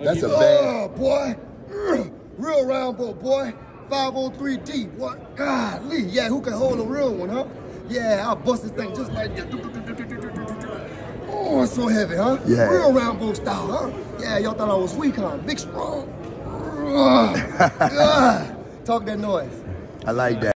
That's a bad. Oh, boy. Real Rambo, boy. 503 deep, what? Golly, yeah, who can hold a real one, huh? Yeah, I'll bust this thing just like that. Oh, it's so heavy, huh? Yeah. Real Rambo style, huh? Yeah, y'all thought I was weak, huh? Big strong. Talk that noise. I like that.